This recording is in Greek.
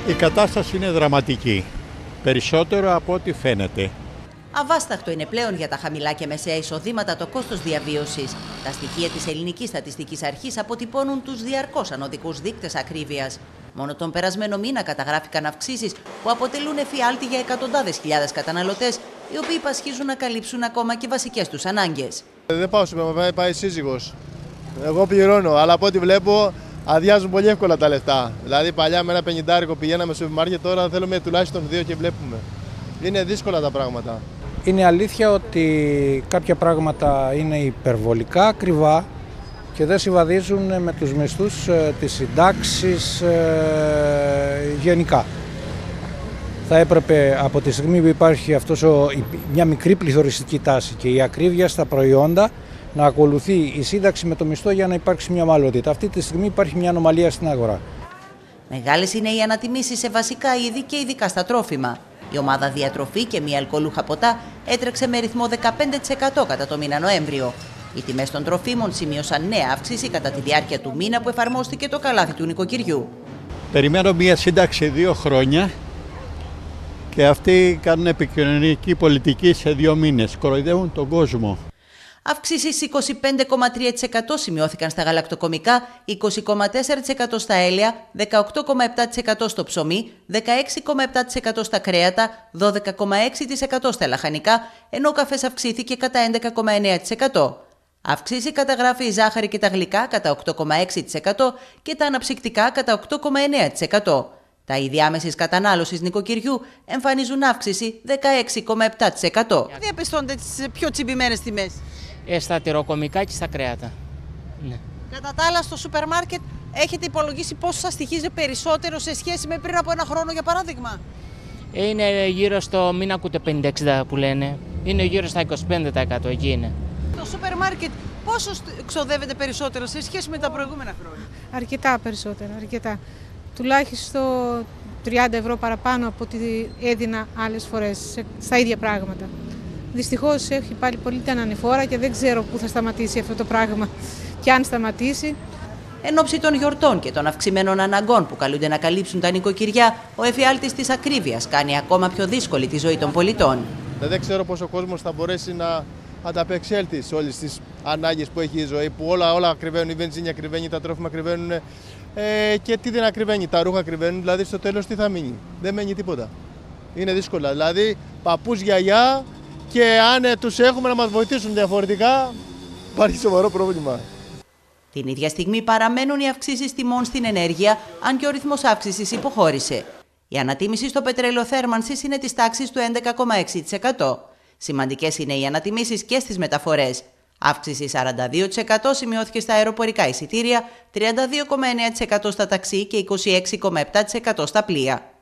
Η κατάσταση είναι δραματική, περισσότερο από ό,τι φαίνεται. Αβάσταχτο είναι πλέον για τα χαμηλά και μεσαία εισοδήματα το κόστος διαβίωσης. Τα στοιχεία της Ελληνικής Στατιστικής Αρχής αποτυπώνουν τους διαρκώς ανωδικούς δείκτες ακρίβειας. Μόνο τον περασμένο μήνα καταγράφηκαν αυξήσεις που αποτελούν εφιάλτη για εκατοντάδες χιλιάδες καταναλωτές, οι οποίοι πασχίζουν να καλύψουν ακόμα και βασικές τους ανάγκες. Δεν πάω στο σούπερ, πάει σύζυγος. Εγώ πληρώνω, αλλά από ό,τι βλέπω αδειάζουν πολύ εύκολα τα λεφτά. Δηλαδή παλιά με ένα 50 πηγαίναμε στο σούπερ μάρκετ, τώρα θέλουμε τουλάχιστον 2 και βλέπουμε. Είναι δύσκολα τα πράγματα. Είναι αλήθεια ότι κάποια πράγματα είναι υπερβολικά ακριβά και δεν συμβαδίζουν με τους μισθούς, τις συντάξεις γενικά. Θα έπρεπε από τη στιγμή που υπάρχει μια μικρή πληθωριστική τάση και η ακρίβεια στα προϊόντα να ακολουθεί η σύνταξη με το μισθό για να υπάρξει μια ομαλότητα. Αυτή τη στιγμή υπάρχει μια ανομαλία στην αγορά. Μεγάλες είναι οι ανατιμήσεις σε βασικά είδη και ειδικά στα τρόφιμα. Η ομάδα διατροφή και μη αλκοολούχα ποτά έτρεξε με ρυθμό 15% κατά το μήνα Νοέμβριο. Οι τιμές των τροφίμων σημείωσαν νέα αύξηση κατά τη διάρκεια του μήνα που εφαρμόστηκε το καλάθι του νοικοκυριού. Περιμένω μια σύνταξη 2 χρόνια και αυτοί κάνουν επικοινωνική πολιτική σε 2 μήνες. Κοροϊδεύουν τον κόσμο. Αυξήσεις 25,3% σημειώθηκαν στα γαλακτοκομικά, 20,4% στα έλαια, 18,7% στο ψωμί, 16,7% στα κρέατα, 12,6% στα λαχανικά, ενώ ο καφές αυξήθηκε κατά 11,9%. Αυξήσει καταγράφει η ζάχαρη και τα γλυκά κατά 8,6% και τα αναψυκτικά κατά 8,9%. Τα είδη άμεσης κατανάλωσης νοικοκυριού εμφανίζουν αύξηση 16,7%. Διαπιστώνται τις πιο τσιμπημένες τιμές. Στα τυροκομικά και στα κρέατα. Ναι. Κατά τα άλλα, στο σούπερ μάρκετ έχετε υπολογίσει πόσο σας στοιχίζει περισσότερο σε σχέση με πριν από ένα χρόνο, για παράδειγμα? Είναι γύρω στο, μην ακούτε 50-60 που λένε, είναι γύρω στα 25%, εκεί είναι. Το σούπερ μάρκετ πόσο ξοδεύετε περισσότερο σε σχέση με τα προηγούμενα χρόνια? Αρκετά περισσότερο, αρκετά. Τουλάχιστον 30 ευρώ παραπάνω από ό,τι έδινα άλλες φορές στα ίδια πράγματα. Δυστυχώς έχει πάλι πολύ την ανηφόρα και δεν ξέρω πού θα σταματήσει αυτό το πράγμα και αν σταματήσει. Εν ώψη των γιορτών και των αυξημένων αναγκών που καλούνται να καλύψουν τα νοικοκυριά, ο εφιάλτης της ακρίβειας κάνει ακόμα πιο δύσκολη τη ζωή των πολιτών. Δεν ξέρω πώς ο κόσμος θα μπορέσει να ανταπεξέλθει σε όλες τις ανάγκες που έχει η ζωή, που όλα ακριβένουν, η βενζίνη ακριβένει, τα τρόφιμα ακριβένουν και τι δεν ακριβένει, τα ρούχα ακριβένουν, δηλαδή στο τέλος τι θα μείνει? Δεν μένει τίποτα. Είναι δύσκολα, δηλαδή παππούς, γιαγιά, και αν τους έχουμε να μας βοηθήσουν διαφορετικά, υπάρχει σοβαρό πρόβλημα. Την ίδια στιγμή παραμένουν οι αυξήσεις τιμών στην ενέργεια, αν και ο ρυθμός αύξησης υποχώρησε. Η ανατίμηση στο πετρέλαιο θέρμανσης είναι της τάξης του 11,6%. Σημαντικές είναι οι ανατιμήσεις και στις μεταφορές. Αύξηση 42% σημειώθηκε στα αεροπορικά εισιτήρια, 32,9% στα ταξί και 26,7% στα πλοία.